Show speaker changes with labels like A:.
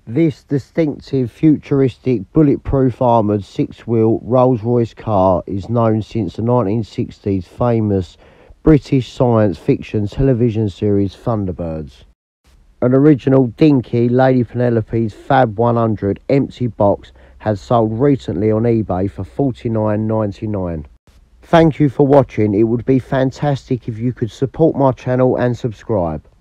A: This distinctive, futuristic, bulletproof armoured six-wheel Rolls-Royce car is known since the 1960s famous British science fiction television series Thunderbirds. An original Dinky Lady Penelope's Fab 100 empty box has sold recently on eBay for $49.99. Thank you for watching. It would be fantastic if you could support my channel and subscribe.